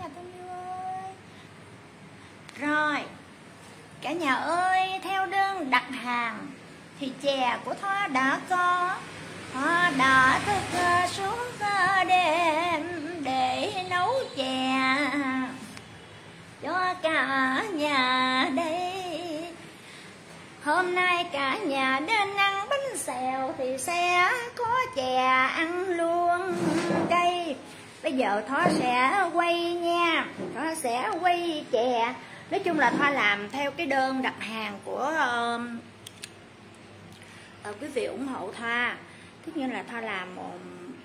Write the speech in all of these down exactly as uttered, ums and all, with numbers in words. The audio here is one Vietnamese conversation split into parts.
nhà thân yêu ơi. Rồi cả nhà ơi, theo đơn đặt hàng thì chè của Thoa đã có. Thoa đã thức suốt đêm để nấu chè cho cả nhà đây. Hôm nay cả nhà đến ăn bánh xèo thì sẽ có chè ăn luôn đây. Bây giờ Thoa sẽ quay nha, Thoa sẽ quay chè. Nói chung là Thoa làm theo cái đơn đặt hàng của uh, uh, quý vị ủng hộ Thoa. Tất nhiên là Thoa làm một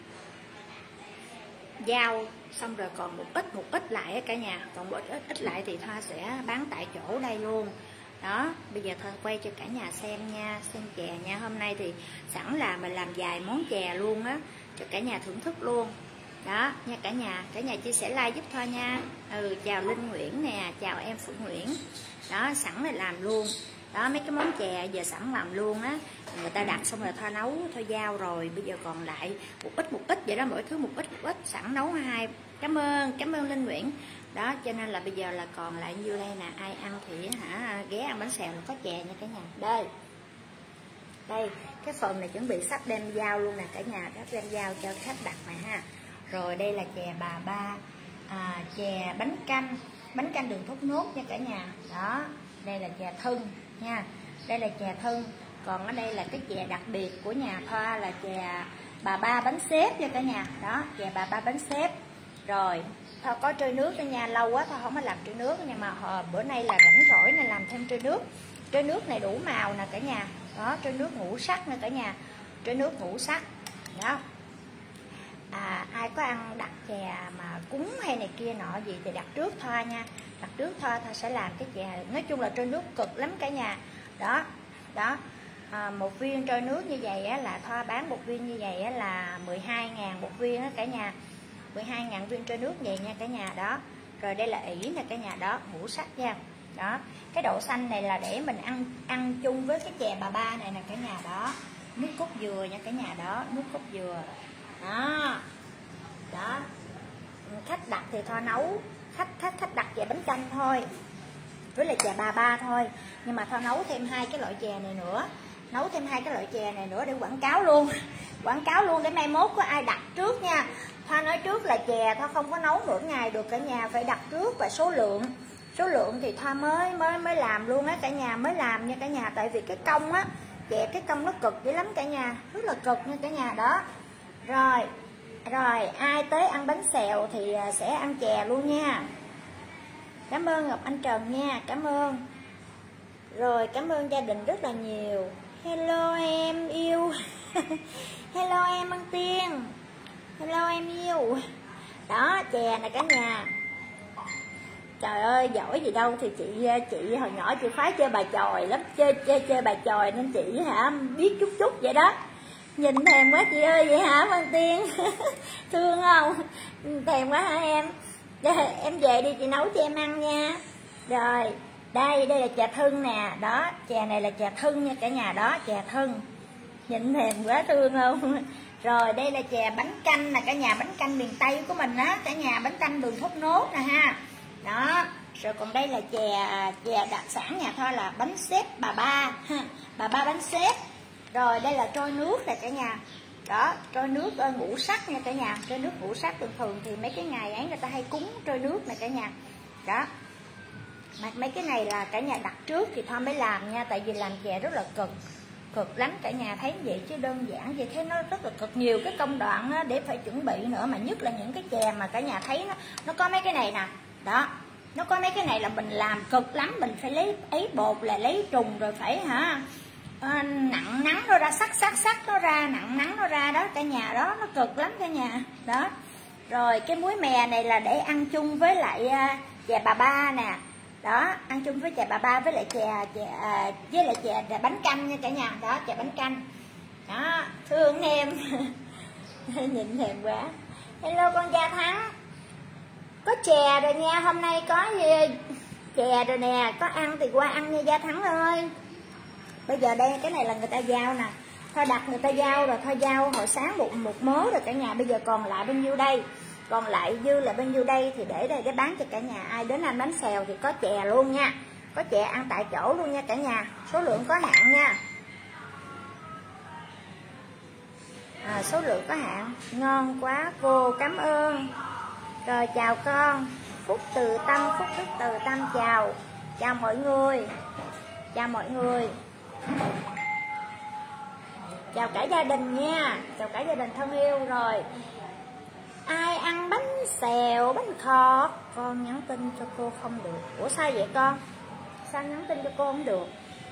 dao xong rồi còn một ít một ít lại cả nhà, còn một ít ít lại thì Thoa sẽ bán tại chỗ đây luôn. Đó, bây giờ Thoa quay cho cả nhà xem nha, xem chè nha. Hôm nay thì sẵn là mình làm vài món chè luôn á, cho cả nhà thưởng thức luôn. Đó, nha cả nhà, cả nhà chia sẻ like giúp Thoa nha. Ừ, chào Linh Nguyễn nè, chào em Phụ Nguyễn. Đó, sẵn là làm luôn. Đó, mấy cái món chè giờ sẵn làm luôn á. Người ta đặt xong rồi Thoa nấu, Thoa giao rồi. Bây giờ còn lại một ít một ít vậy đó, mỗi thứ một ít một ít, sẵn nấu hai. Cảm ơn, cảm ơn Linh Nguyễn. Đó, cho nên là bây giờ là còn lại như đây nè. Ai ăn thì hả ghé ăn bánh xèo là có chè nha cả nhà. Đây, đây, cái phần này chuẩn bị sắp đem giao luôn nè cả nhà. Sắp đem giao cho khách đặt nè ha. Rồi đây là chè bà ba, à, chè bánh canh, bánh canh đường thốt nốt nha cả nhà. Đó, đây là chè thân nha, đây là chè thân. Còn ở đây là cái chè đặc biệt của nhà Thoa là chè bà ba bánh xếp nha cả nhà. Đó, chè bà ba bánh xếp. Rồi Thoa có trôi nước nha nhà, lâu quá Thoa không có làm trôi nước, nhưng mà hồi, bữa nay là rảnh rỗi nên làm thêm trôi nước. Trôi nước này đủ màu nè cả nhà. Đó, trôi nước ngũ sắc nè cả nhà, trôi nước ngũ sắc. Đó. À, ai có ăn đặt chè mà cúng hay này kia nọ gì thì đặt trước Thoa nha, đặt trước Thoa Thoa sẽ làm cái chè. Nói chung là trôi nước cực lắm cả nhà. Đó, đó, à, một viên trôi nước như vậy á, là Thoa bán một viên như vậy á, là mười hai ngàn một viên á cả nhà, mười hai ngàn viên trôi nước vậy nha cả nhà. Đó, rồi đây là ỉ nè cả nhà, đó, ngũ sắc nha. Đó, cái đậu xanh này là để mình ăn ăn chung với cái chè bà ba này nè cả nhà. Đó, nước cốt dừa nha cả nhà. Đó, nước cốt dừa. Đó, đó, khách đặt thì Thoa nấu, khách khách khách đặt chè bánh canh thôi, với lại chè bà ba thôi, nhưng mà Thoa nấu thêm hai cái loại chè này nữa, nấu thêm hai cái loại chè này nữa để quảng cáo luôn, quảng cáo luôn để mai mốt có ai đặt trước nha. Thoa nói trước là chè Thoa không có nấu nửa ngày được cả nhà, phải đặt trước và số lượng, số lượng thì Thoa mới mới mới làm luôn á cả nhà, mới làm nha cả nhà. Tại vì cái công á, chè cái công nó cực dữ lắm cả nhà, rất là cực nha cả nhà. Đó, rồi rồi ai tới ăn bánh xèo thì sẽ ăn chè luôn nha. Cảm ơn Ngọc Anh Trần nha, cảm ơn. Rồi cảm ơn gia đình rất là nhiều. Hello em yêu. Hello em Ân Tiên. Hello em yêu. Đó, chè này cả nhà. Trời ơi, giỏi gì đâu thì chị chị hồi nhỏ chị phái chơi bài chòi lắm, chơi chơi chơi bài chòi nên chị hả biết chút chút vậy đó. Nhìn thèm quá chị ơi, vậy hả Văn Tiên? Thương không? Thèm quá hả em? Đây, em về đi chị nấu cho em ăn nha. Rồi, đây, đây là chè thân nè. Đó, chè này là chè thân nha cả nhà. Đó, chè thân. Nhìn thèm quá thương không? Rồi, đây là chè bánh canh nè cả nhà, bánh canh miền Tây của mình á cả nhà, bánh canh đường thốt nốt nè ha. Đó, rồi còn đây là chè chè đặc sản nhà Thoa là bánh xếp bà ba ha, bà ba bánh xếp. Rồi đây là trôi nước nè cả nhà. Đó, trôi nước uh, ngũ sắc nha cả nhà, trôi nước ngũ sắc. Thường thường thì mấy cái ngày ấy người ta hay cúng trôi nước nè cả nhà. Đó, mà mấy cái này là cả nhà đặt trước thì Thoa mới làm nha, tại vì làm chè rất là cực, cực lắm cả nhà thấy vậy chứ đơn giản vậy, thế nó rất là cực, nhiều cái công đoạn á, để phải chuẩn bị nữa, mà nhất là những cái chè mà cả nhà thấy nó nó có mấy cái này nè. Đó, nó có mấy cái này là mình làm cực lắm, mình phải lấy ấy bột là lấy trùng rồi phải hả à, nặng nắng nó ra, sắc sắc sắc nó ra, nặng nắng nó ra đó cả nhà. Đó, nó cực lắm cả nhà. Đó, rồi cái muối mè này là để ăn chung với lại uh, chè bà ba nè. Đó, ăn chung với chè bà ba với lại chè chè uh, với lại chè, chè bánh canh nha cả nhà. Đó, chè bánh canh. Đó, thương em. Nhìn thèm quá. Hello con Gia Thắng. Có chè rồi nha, hôm nay có gì chè rồi nè, có ăn thì qua ăn nha Gia Thắng ơi. Bây giờ đây cái này là người ta giao nè, Thoa đặt người ta giao rồi, Thoa giao hồi sáng một một mớ rồi cả nhà. Bây giờ còn lại bao nhiêu đây? Còn lại dư là bên dưới đây thì để đây để bán cho cả nhà. Ai đến ăn bánh xèo thì có chè luôn nha, có chè ăn tại chỗ luôn nha cả nhà, số lượng có hạn nha. À, số lượng có hạn. Ngon quá cô, cảm ơn. Rồi chào con. Phúc từ Tâm, Phúc Đức từ Tâm chào. Chào mọi người. Chào mọi người. Chào cả gia đình nha. Chào cả gia đình thân yêu. Rồi ai ăn bánh xèo, bánh khọt, con nhắn tin cho cô không được. Ủa sao vậy con? Sao nhắn tin cho cô không được?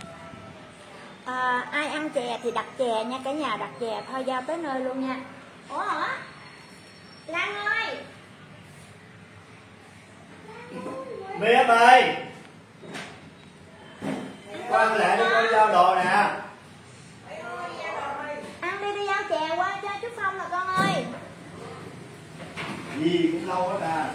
À, ai ăn chè thì đặt chè nha cả nhà, đặt chè thôi, giao tới nơi luôn nha. Ủa hả? Lan ơi, Mì em ơi, con lại đi con giao đồ nè. ăn đi, đi giao chè qua cho chú Phong là con ơi. Gì cũng lâu hết à.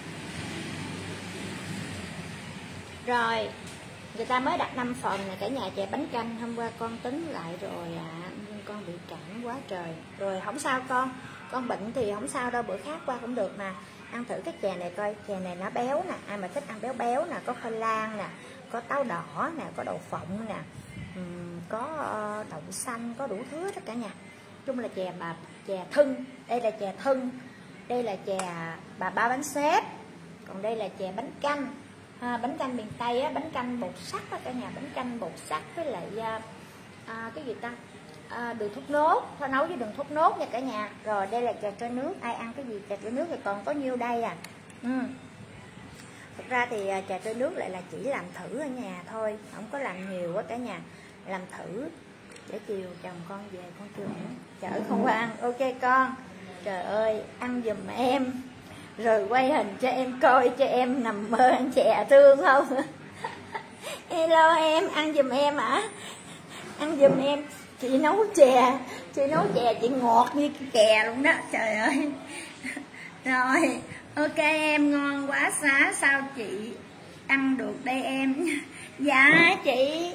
Rồi người ta mới đặt năm phần nè cả nhà, chè bánh canh. Hôm qua con tính lại rồi à, nhưng con bị cảm quá trời. Rồi không sao con, con bệnh thì không sao đâu, bữa khác qua cũng được mà. Ăn thử cái chè này coi, chè này nó béo nè, ai mà thích ăn béo béo nè, có khoai lang nè, có táo đỏ nè, có đậu phộng nè, uhm, có đậu xanh, có đủ thứ hết cả nhà. Chung là chè bà chè thân, đây là chè thân, đây là chè bà ba bánh xếp, còn đây là chè bánh canh. À, bánh canh miền Tây á, bánh canh bột sắt đó cả nhà, bánh canh bột sắt với lại à, à, cái gì ta, à, đường thốt nốt, thôi nấu với đường thốt nốt nha cả nhà. Rồi đây là chè trôi nước, ai ăn cái gì chè trôi nước thì còn có nhiêu đây à. Ừ. Thực ra thì à, chè trôi nước lại là chỉ làm thử ở nhà thôi, không có làm nhiều quá cả nhà, làm thử để chiều chồng con về con chưa nữa chở không qua ăn. Ok con. Trời ơi, ăn giùm em rồi quay hình cho em coi, cho em nằm mơ ăn chè thương không? Hello em, ăn giùm em hả? À? Ăn giùm em, chị nấu chè, chị nấu chè chị ngọt như cái kè luôn đó, trời ơi. Rồi, ok em, ngon quá xá, sao chị ăn được đây em? Dạ chị.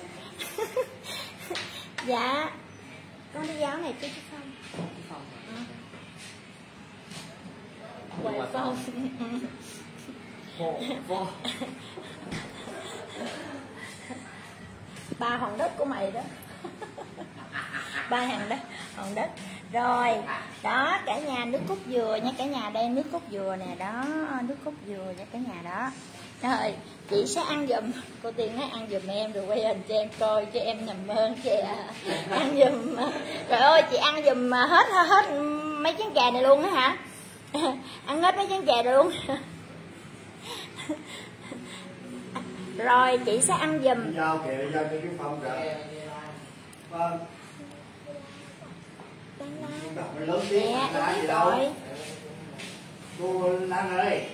Dạ, con đi giáo này chứ chứ không? Quầy phong. Ba hòn đất của mày đó. Ba hòn đất, hòn đất. Rồi, đó cả nhà, nước cốt dừa nha cả nhà, đây nước cốt dừa nè, đó, nước cốt dừa nha cả nhà đó. Rồi, chị sẽ ăn giùm, cô Tiên nói ăn giùm em rồi quay hình cho em coi, cho em nằm mơ chè. Ăn giùm. Trời ơi, chị ăn giùm hết hết mấy chén chè này luôn á hả? Ăn hết mấy chén chè luôn. Rồi chị sẽ ăn giùm. Giao kìa, giao cho chú Phong kìa. Vâng. Mày lớn tiếng Nè, là gì đâu. Cô Lan ơi.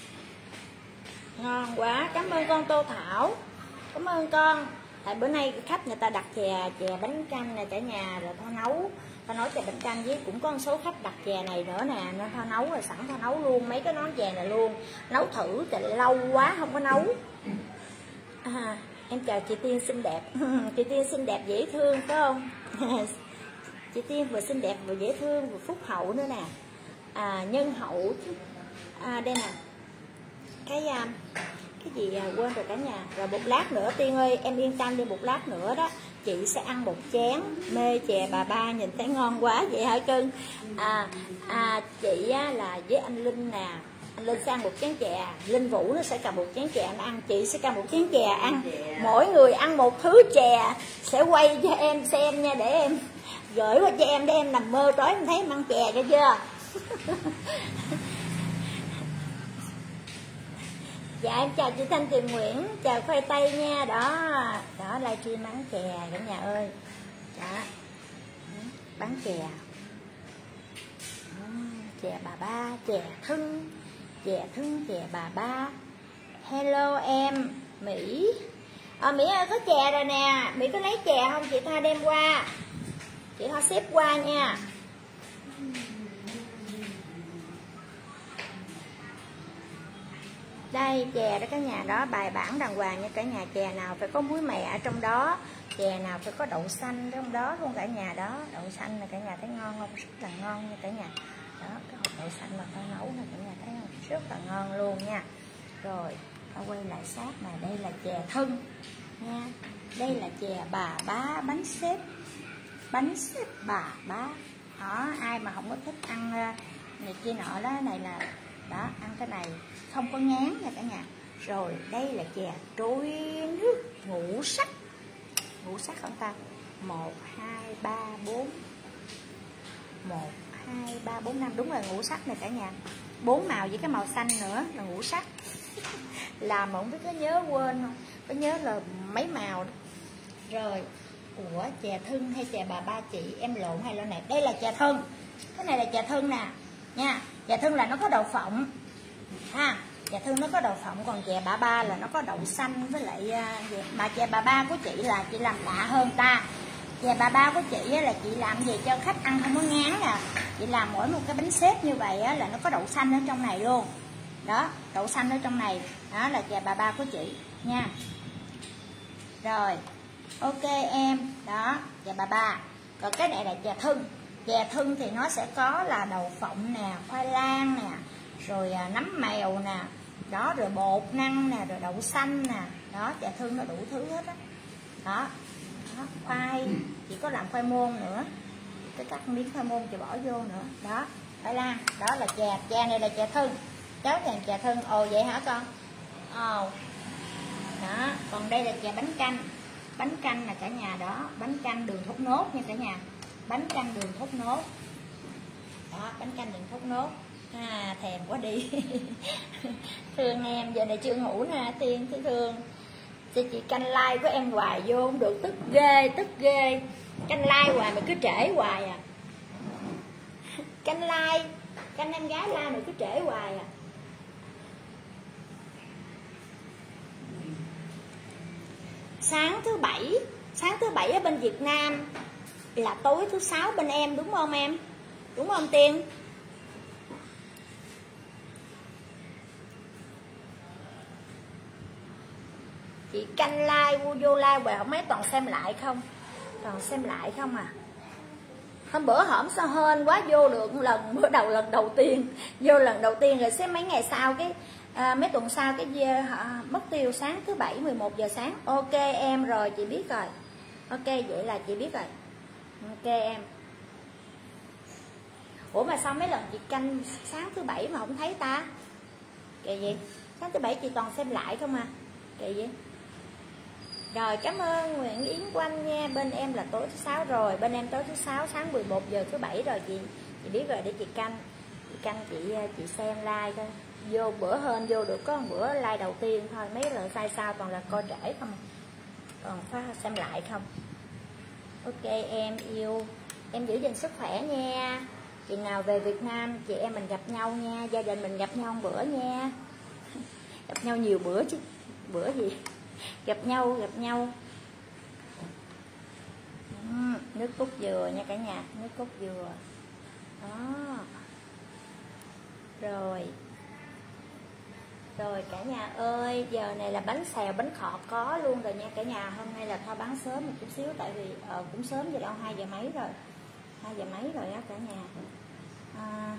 Ngon quá, cảm ơn con Tô Thảo. Cảm ơn con. Tại bữa nay khách người ta đặt chè, chè bánh canh nè cả nhà, rồi tao nấu. Tao nấu chè bánh canh với cũng có một số khách đặt chè này nữa nè, nên tao nấu rồi sẵn tao nấu luôn mấy cái món chè này luôn. Nấu thử tại lâu quá không có nấu. À, em chào chị Tiên xinh đẹp. Chị Tiên xinh đẹp dễ thương phải không? Chị Tiên vừa xinh đẹp vừa dễ thương vừa phúc hậu nữa nè. À, nhân hậu. À, đây nè. Cái cái gì à, quên rồi cả nhà. Rồi một lát nữa Tiên ơi, em yên tâm đi, một lát nữa đó chị sẽ ăn một chén mê chè bà ba, nhìn thấy ngon quá vậy hả cưng? À, à chị á, là với anh Linh nè, anh Linh sẽ ăn một chén chè, Linh Vũ nó sẽ cầm một chén chè anh ăn, chị sẽ cầm một chén chè ăn, mỗi người ăn một thứ chè, sẽ quay cho em xem nha, để em gửi qua cho em để em nằm mơ tối em thấy em ăn chè nghe chưa? Dạ em chào chị Thanh Tuyền Nguyễn, chào khoai tây nha, đó, đó livestream bán chè cả nhà ơi, đó, bán chè, chè bà ba, chè thân, chè thân, chè bà ba. Hello em Mỹ, à, Mỹ ơi có chè rồi nè, Mỹ có lấy chè không chị Thoa đem qua, chị Thoa xếp qua nha. Đây chè đó cả nhà, đó bài bản đàng hoàng nha cả nhà, chè nào phải có muối mè ở trong đó, chè nào phải có đậu xanh trong đó luôn cả nhà, đó đậu xanh là cả nhà thấy ngon không, rất là ngon nha cả nhà, Đó, cái hột đậu xanh mà ta nấu này cả nhà thấy không, rất là ngon luôn nha. Rồi ta quay lại sát này, đây là chè thân nha, đây là chè bà bá bánh xếp, bánh xếp bà bá. Đó, ai mà không có thích ăn này kia nọ đó, này là đó, ăn cái này không có ngán nha cả nhà. Rồi đây là chè trôi nước ngũ sắc, ngũ sắc không ta, một hai ba bốn, một hai ba bốn năm, đúng là ngũ sắc này cả nhà, bốn màu với cái màu xanh nữa là ngũ sắc. Làm mà không biết có nhớ quên không, có nhớ là mấy màu đó. Rồi của chè thân hay chè bà ba chị, em lộn hay là này, đây là chè thân, cái này là chè thân nè nha. Chè thân là nó có đậu phộng ha, chè thân nó có đậu phộng, còn chè bà ba là nó có đậu xanh với lại uh, mà chè bà ba của chị là chị làm lạ hơn ta. Chè bà ba của chị là chị làm gì cho khách ăn không có ngán nè, chị làm mỗi một cái bánh xếp như vậy là nó có đậu xanh ở trong này luôn đó, đậu xanh ở trong này đó là chè bà ba của chị nha. Rồi ok em, đó chè bà ba. Còn cái này là chè thân, chè thân thì nó sẽ có là đậu phộng nè, khoai lang nè, rồi à, nấm mèo nè, đó, rồi bột năng nè, rồi đậu xanh nè, đó, chè thân nó đủ thứ hết á. Đó. Đó, khoai, chỉ có làm khoai môn nữa, cái cắt miếng khoai môn chị bỏ vô nữa, đó, khoai lang, đó là chè, chè này là chè thân, cháu chè chè thân. Ồ vậy hả con? Ồ, đó, còn đây là chè bánh canh, bánh canh là cả nhà đó, bánh canh đường thốt nốt nha cả nhà, bánh canh đường thốt nốt, đó, bánh canh đường thốt nốt. À, thèm quá đi. Thương em, giờ này chưa ngủ nè, Tiên thấy thương. Chị, chị canh like của em hoài vô không được, tức ghê, tức ghê. Canh like hoài mà cứ trễ hoài à. Canh like, canh em gái like mà cứ trễ hoài à. Sáng thứ bảy, sáng thứ bảy ở bên Việt Nam là tối thứ sáu bên em, đúng không em? Đúng không Tiên? Chị canh like, vô like về không mấy toàn xem lại không, toàn xem lại không à. Hôm bữa hổm sao hên quá, vô được một lần, bữa đầu lần đầu tiên, vô lần đầu tiên rồi xếp mấy ngày sau cái à, mấy tuần sau cái à, mất tiêu sáng thứ bảy mười một giờ sáng. Ok em, rồi chị biết rồi. Ok vậy là chị biết rồi. Ok em. Ủa mà sao mấy lần chị canh sáng thứ bảy mà không thấy ta? Kỳ gì? Sáng thứ bảy chị toàn xem lại không à? Kỳ gì? Rồi cảm ơn Nguyễn Yến của anh nha. Bên em là tối thứ sáu rồi, bên em tối thứ sáu sáng mười một giờ thứ bảy rồi chị. Chị biết rồi, để chị canh. Chị canh chị chị xem like thôi. Vô bữa hên vô được có một bữa like đầu tiên thôi, mấy lần sai sao toàn là coi trễ không. Còn phải xem lại không. Ok em yêu. Em giữ gìn sức khỏe nha. Chị nào về Việt Nam chị em mình gặp nhau nha, gia đình mình gặp nhau một bữa nha. Gặp nhau nhiều bữa chứ. Bữa gì? Gặp nhau, gặp nhau. uhm, Nước cốt dừa nha cả nhà, nước cốt dừa. Đó. Rồi. Rồi cả nhà ơi, giờ này là bánh xèo, bánh khọt có luôn rồi nha cả nhà. Hôm nay là Thoa bán sớm một chút xíu, tại vì ờ, cũng sớm giờ đâu, hai giờ mấy rồi, hai giờ mấy rồi á cả nhà. à,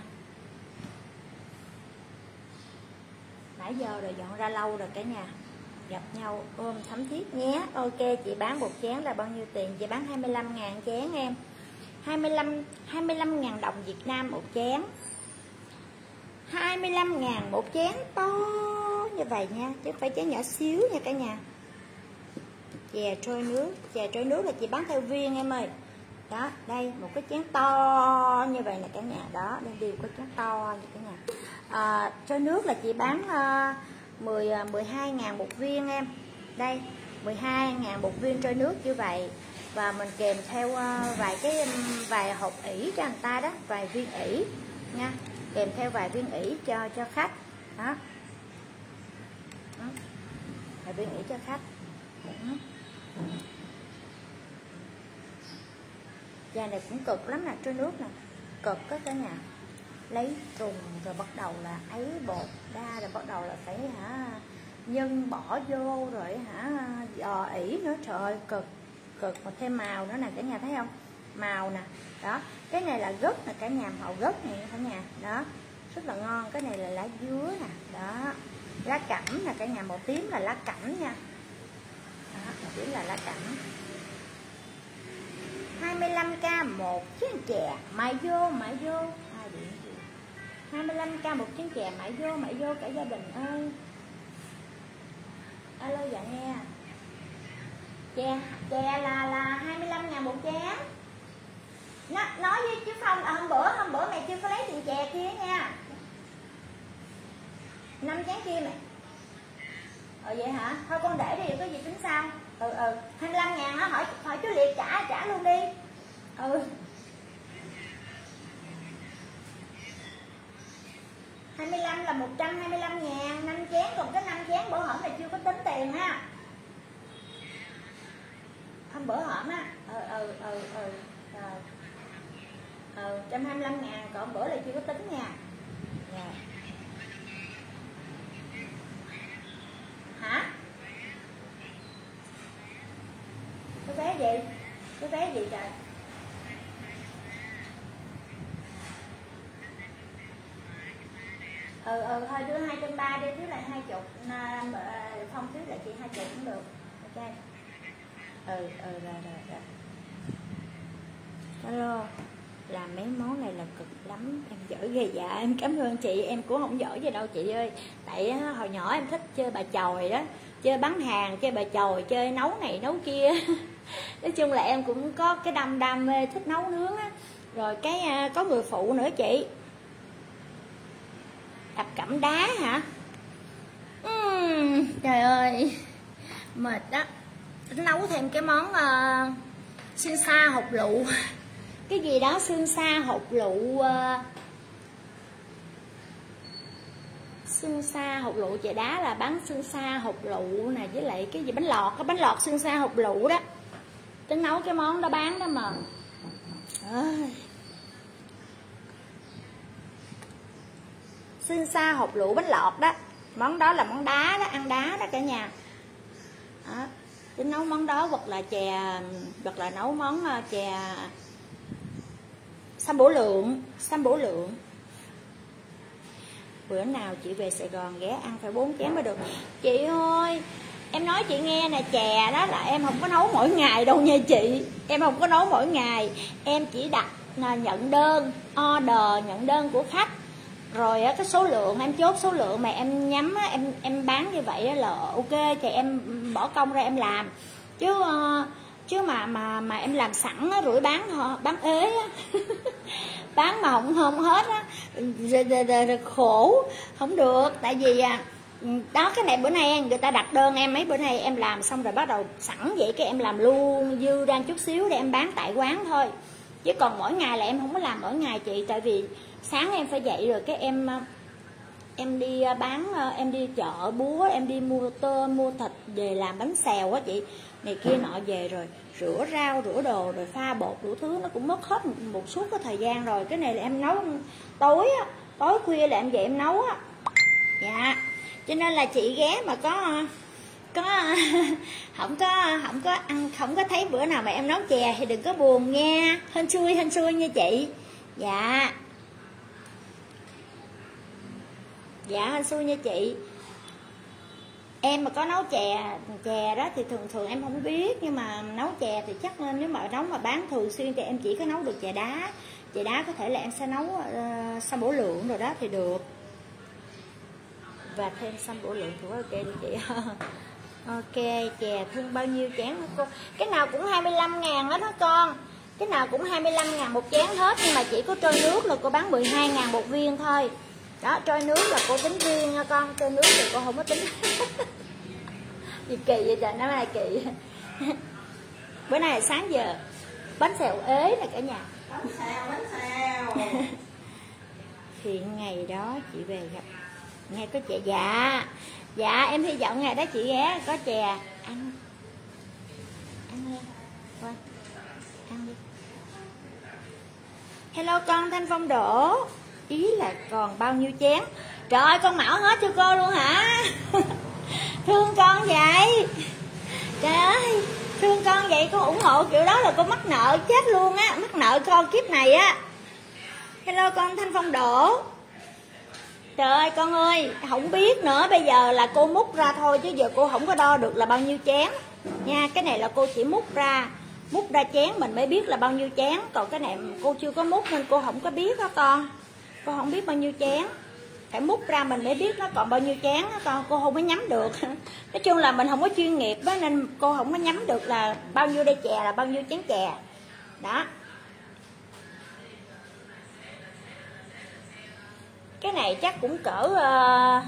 Nãy giờ rồi dọn ra lâu rồi cả nhà. Gặp nhau ôm thấm thiết nhé. Ok chị bán một chén là bao nhiêu tiền? Chị bán hai mươi lăm ngàn chén em. hai mươi lăm, hai mươi lăm ngàn đồng Việt Nam một chén. hai mươi lăm ngàn một chén to như vậy nha, chứ phải chén nhỏ xíu nha cả nhà. Chè trôi nước, chè trôi nước là chị bán theo viên em ơi. Đó, đây một cái chén to như vậy nè cả nhà. Đó, đây đều có chén to như cả nhà. À, trôi nước là chị bán uh, mười, mười hai ngàn một viên em. Đây, mười hai ngàn một viên trôi nước như vậy. Và mình kèm theo uh, vài cái vài hộp ỉ cho người ta đó, vài viên ỉ nha. Kèm theo vài viên ỉ cho cho khách. Đó. Đó. Vài viên ỉ cho khách. Đó. Da này cũng cực lắm nè, trôi nước nè, cực đó cả nhà. Lấy trùng rồi bắt đầu là ấy bột ra, rồi bắt đầu là phải hả nhân bỏ vô, rồi hả giò ỉ nữa, trời ơi cực cực. Mà thêm màu nữa nè cả nhà thấy không, màu nè. Đó, cái này là gấc nè cả nhà, màu gấc này cả nhà. Đó, rất là ngon. Cái này là lá dứa nè. Đó, lá cẩm nè cả nhà, màu tím là lá cẩm nha. Đó, màu tím là lá cẩm. hai mươi lăm k một chén chè, mày vô, mày vô. Ai điện gì? hai mươi lăm k một chén chè, mày vô, mày vô cả gia đình ơi. Alo dạ nghe. Chè, chè là là hai mươi lăm ngàn một chén. Nó, nói với chú Phong là hôm bữa, hôm bữa mày chưa có lấy tiền chè kia nha. năm chén kia mày. Ờ vậy hả? Thôi con để đi, có gì tính sao? Ừ ừ, hai mươi lăm ngàn á, hỏi hỏi chú Liệt trả trả luôn đi. Ừ. hai mươi lăm là một trăm hai mươi lăm ngàn, năm chén, còn cái năm chén bữa hổm là chưa có tính tiền ha. Hôm bữa hổm á. Ừ ừ ừ ừ. Rồi. Ừ, một trăm hai mươi lăm ngàn, còn bữa là chưa có tính nha. Rồi. Hả? Cái vé gì? Cái vé gì trời? Ừ ừ thôi đưa hai trăm ba đi, chứ lại hai chục, Phong thiếu lại chị hai chục cũng được. Ok. Ừ ừ rồi rồi rồi. Alo, làm mấy món này là cực lắm, em giỏi ghê. Dạ em cảm ơn chị, em cũng không giỏi gì đâu chị ơi. Tại hồi nhỏ em thích chơi bà chòi đó, chơi bán hàng, chơi bà chòi, chơi nấu này nấu kia. Nói chung là em cũng có cái đam đam mê thích nấu nướng á. Rồi cái có người phụ nữa chị. Đập cẩm đá hả? Uhm, trời ơi mệt đó. Nấu thêm cái món uh, xương xa hột lựu. Cái gì đó xương xa hột lựu, uh, xương xa hột lựu chè đá là bán xương xa hột lựu nè, với lại cái gì bánh lọt, cái bánh lọt xương xa hột lựu đó. Tính nấu cái món đó bán đó mà. Ơi. Xương xa hột lựu bánh lọt đó, món đó là món đá đó, ăn đá đó cả nhà. Đó. Tính nấu món đó hoặc là chè, hoặc là nấu món chè sâm bổ lượng, sâm bổ lượng. Bữa nào chị về Sài Gòn ghé ăn phải bốn chén mới được. Chị ơi, em nói chị nghe nè, chè đó là em không có nấu mỗi ngày đâu nha chị. Em không có nấu mỗi ngày, em chỉ đặt nhận đơn, order, nhận đơn của khách. Rồi cái số lượng em chốt số lượng mà em nhắm em em bán như vậy là ok, thì em bỏ công ra em làm. Chứ chứ mà mà mà em làm sẵn rồi bán bán ế bán mà không không hết á, rồi, rồi, rồi, rồi khổ không được. Tại vì đó, cái này bữa nay người ta đặt đơn em mấy bữa nay em làm xong rồi bắt đầu sẵn vậy cái em làm luôn, dư ra chút xíu để em bán tại quán thôi. Chứ còn mỗi ngày là em không có làm mỗi ngày chị. Tại vì sáng em phải dậy rồi cái em em đi bán, em đi chợ búa, em đi mua tôm mua thịt về làm bánh xèo á chị, này kia nọ về rồi rửa rau rửa đồ rồi pha bột đủ thứ, nó cũng mất hết một suốt cái thời gian rồi. Cái này là em nấu tối á, tối khuya là em về em nấu á. Dạ, cho nên là chị ghé mà có có không có không có ăn, không có thấy bữa nào mà em nấu chè thì đừng có buồn nha, hên xui hên xui nha chị. Dạ dạ hên xui nha chị. Em mà có nấu chè chè đó thì thường thường em không biết, nhưng mà nấu chè thì chắc nếu mà nấu mà bán thường xuyên thì em chỉ có nấu được chè đá. Chè đá có thể là em sẽ nấu uh, sâm bổ lượng rồi đó thì được, và thêm sâm bổ lượng thì ok đi chị. Ok, chè thương bao nhiêu chén hả cô? Cái nào cũng hai mươi lăm ngàn hết đó con. Cái nào cũng hai mươi lăm ngàn một chén hết. Nhưng mà chỉ có trôi nước là cô bán mười hai ngàn một viên thôi. Đó, trôi nước là cô tính riêng nha con. Trôi nước thì cô không có tính. Gì kỳ vậy trời, nó này kỳ. Bữa nay sáng giờ bánh xèo ế nè cả nhà. Bánh xèo, bánh xèo. Thì ngày đó chị về gặp, nghe có chè. Dạ dạ em hy vọng ngày đó chị ghé có chè ăn. Ăn đi thôi, ăn đi. Hello con Thanh Phong Đỗ, ý là còn bao nhiêu chén? Trời ơi, con mão hết cho cô luôn hả? Thương con vậy. Trời ơi, Thương con vậy con ủng hộ kiểu đó là con mắc nợ chết luôn á, mắc nợ con kiếp này á. Hello con Thanh Phong Đỗ. Trời ơi con ơi, không biết nữa, bây giờ là cô múc ra thôi chứ giờ cô không có đo được là bao nhiêu chén nha. Cái này là cô chỉ múc ra, múc ra chén mình mới biết là bao nhiêu chén. Còn cái này cô chưa có múc nên cô không có biết đó con. Cô không biết bao nhiêu chén, phải múc ra mình mới biết nó còn bao nhiêu chén đó con. Cô không có nhắm được. Nói chung là mình không có chuyên nghiệp đó, nên cô không có nhắm được là bao nhiêu đây chè là bao nhiêu chén chè đó. Cái này chắc cũng cỡ uh,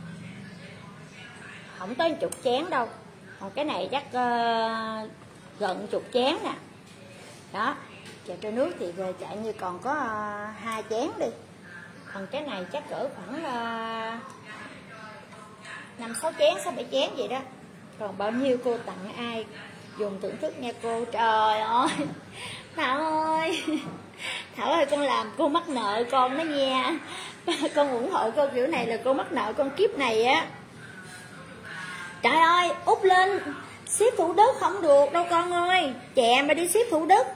không tới chục chén đâu. Còn cái này chắc uh, gần chục chén nè. Đó, chè trôi nước thì về chạy như còn có uh, hai chén đi. Còn cái này chắc cỡ khoảng năm sáu chén, sáu bảy chén vậy đó. Còn bao nhiêu cô tặng ai dùng thưởng thức nha cô. Trời ơi Thảo ơi, Thảo ơi con làm cô mắc nợ con đó nha. Con ủng hộ cô kiểu này là cô mắc nợ con kiếp này á. Trời ơi, út lên ship Thủ Đức không được đâu con ơi. Chè mà đi ship Thủ Đức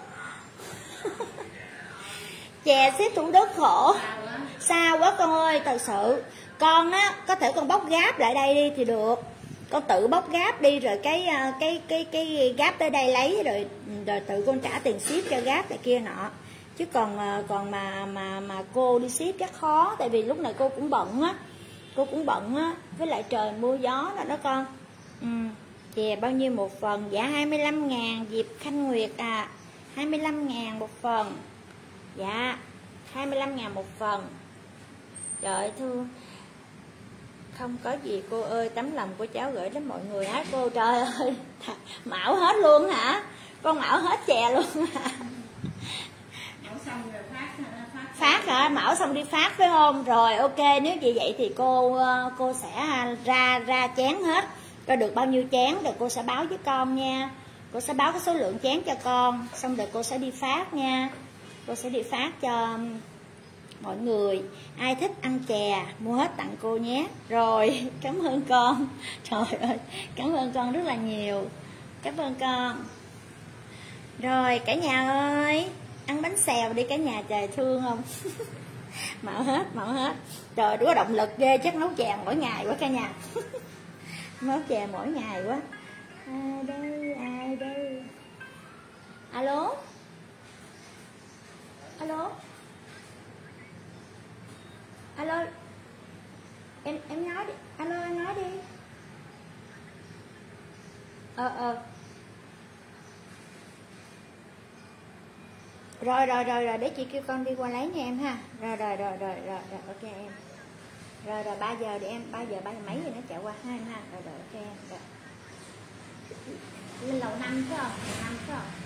chè ship Thủ Đức khổ, sao quá con ơi. Thật sự con á, có thể con bóc gáp lại đây đi thì được, con tự bóc gáp đi rồi cái cái cái cái gáp tới đây lấy rồi rồi tự con trả tiền ship cho gáp này kia nọ. Chứ còn còn mà mà mà cô đi ship chắc khó, tại vì lúc này cô cũng bận á, cô cũng bận á, với lại trời mưa gió đó đó con. Ừ. Chè bao nhiêu một phần? Dạ hai mươi lăm ngàn Diệp Khanh Nguyệt à, hai mươi lăm ngàn một phần. Dạ hai mươi lăm ngàn một phần. Trời ơi thương. Không có gì cô ơi, tấm lòng của cháu gửi đến mọi người á cô. Trời ơi, mạo hết luôn hả? Con mạo hết chè luôn hả? Mạo xong rồi phát, phát phát hả? Mạo xong đi phát phải không? Rồi ok, nếu như vậy thì cô cô sẽ ra ra chén hết, coi được bao nhiêu chén rồi cô sẽ báo với con nha. Cô sẽ báo cái số lượng chén cho con, xong rồi cô sẽ đi phát nha. Cô sẽ đi phát cho mọi người. Ai thích ăn chè mua hết tặng cô nhé. Rồi, cảm ơn con. Trời ơi, cảm ơn con rất là nhiều. Cảm ơn con. Rồi cả nhà ơi, ăn bánh xèo đi cả nhà, trời thương không? Mạo hết, mạo hết. Trời, có động lực ghê, chắc nấu chè mỗi ngày quá cả nhà. Nấu chè mỗi ngày quá. Ai đây, ai đây? Alo? Alo? Alo? Em em nói đi. Alo em nói đi. Ờ ờ. Rồi rồi rồi rồi để chị kêu con đi qua lấy nha em ha. Rồi rồi rồi rồi rồi rồi ok em. Rồi rồi ba giờ để em, ba giờ ba giờ mấy rồi nó chạy qua ha em ha. Rồi rồi ok em. Rồi. Lên lầu năm phải không? Lầu năm phải không?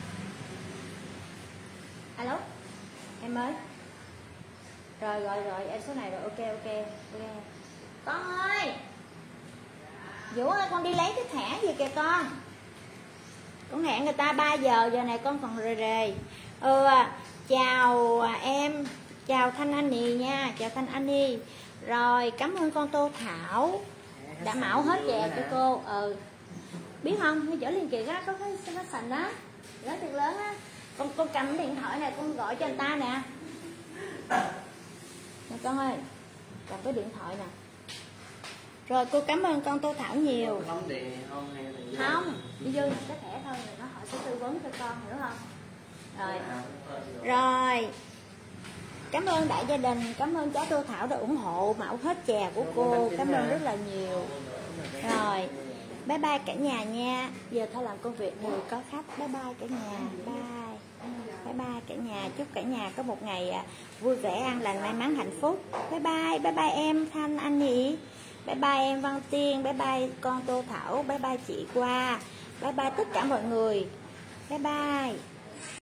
Alo? Em ơi. Rồi rồi rồi em số này rồi, ok ok ok. Con ơi. Vũ ơi con đi lấy cái thẻ gì kìa con. Con hẹn người ta ba giờ, giờ này con còn rề rề. Ừ, chào em, chào Thanh Anh Nhi nha, chào Thanh Anh Nhi. Rồi, cảm ơn con Tô Thảo đã mạo hết chè cho cô. Ừ. Biết không, nó dở liền kìa đó, có cái nó sành đó, lớn thiệt lớn á. Con con cầm điện thoại này con gọi cho anh ta nè. Nè con ơi, cầm cái điện thoại nè. Rồi cô cảm ơn con Tô Thảo nhiều. Không, đi vô cái thẻ thôi rồi nó họ sẽ tư vấn cho con, hiểu không? Rồi. Rồi. Cảm ơn đại gia đình, cảm ơn cháu Tô Thảo đã ủng hộ mạo hết chè của cô. Cảm ơn rất là nhiều. Rồi. Bye bye cả nhà nha. Giờ thôi làm công việc người có khách. Bye bye cả nhà. Bye. Bye bye cả nhà. Chúc cả nhà có một ngày vui vẻ, an lành, may mắn, hạnh phúc. Bye bye. Bye bye em Thanh Anh Nhị. Bye bye em Văn Tiên. Bye bye con Tô Thảo. Bye bye chị Qua. Bye bye tất cả mọi người. Bye bye.